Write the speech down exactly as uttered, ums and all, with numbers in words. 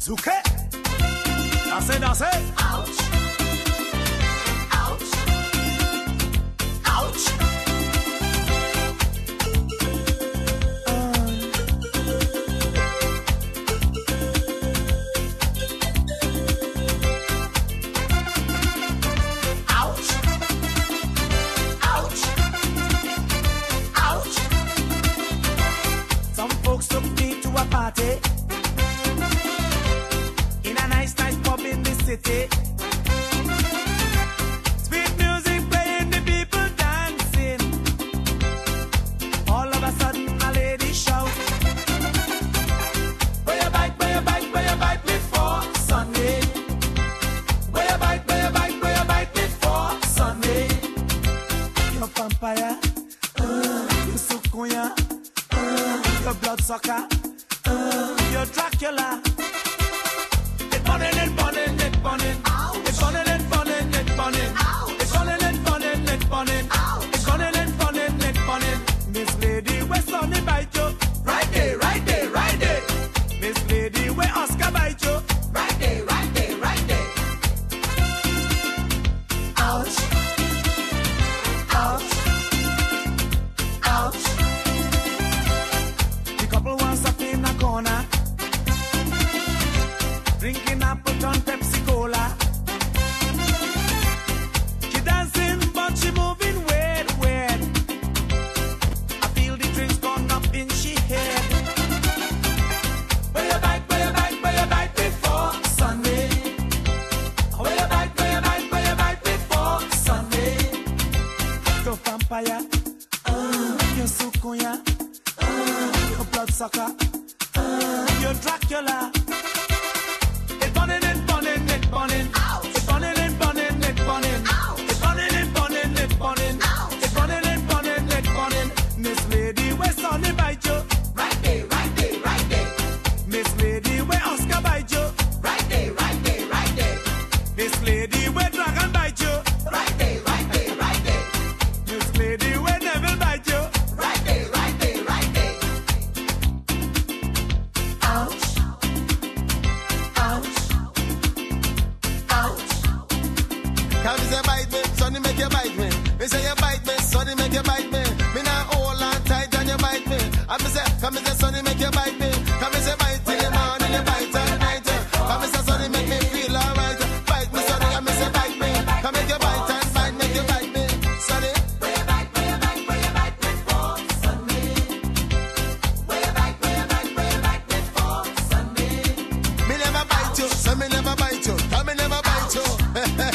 Zouké. Dansez, dansez. Ouch. Ouch. Ouch. Party in a nice, nice pub in the city. Sweet music playing, the people dancing. All of a sudden, a lady shout, "Where you bite, where you bite, where you bite before Sunday? Where you bite, where you bite, where you bite before Sunday? You're vampire, uh, you sukunya, uh, your bloodsucker. You're Dracula. It's burning, it's burning, it's burning. It's burning, it's burning, it's burning. It's burning, it's burning, it's burning. It's burning, it's burning, it's burning. Miss Lady, where Sonny bite you? Right there, right there, right there. Miss Lady, where Oscar bite you? Right there, right there, right there. Ouch. Ouch. Ouch. The couple wants up in a corner, drinking apple on Pepsi Cola. She dancing, but she moving weird, weird. I feel the drinks gone up in she head. Where you bite, where you bite, where you bite before Sunday? Where you bite, where you bite, where you bite before Sunday? You're vampire, uh, you're sukunya, uh, you're bloodsucker, uh, you're Dracula. It's burning, it's burning, it's burning. It's burning, it's burning, it's burning. It's burning, it's burning, it's burning. It's burning, it's burning, it's burning. Miss Lady, where Sonny bite you? Right there, right there, right there. Miss Lady, where Oscar bite you? Right there, right there, right there. Miss Lady, where Dragon bite you? Right there, right there, right there. Miss Lady, where Neville bite you? Right there, right there, right there. Ouch. Come say bite me, Sonny make you bite me. Me say you bite me, Sonny make you bite me. Me now hold on tight and you bite me. And me say, come say Sonny make you bite me. Come say bite in the morning, you bite at night. Come say Sonny make me feel alright. Bite me, Sonny, and me say bite me. Come make you bite and bite, make you bite me, Sonny. Where you bite, where you bite, where you bite before Sunday? Where you bite, where you bite, where you bite before Sunday? Me never bite you, so me never bite you. Come me never bite you.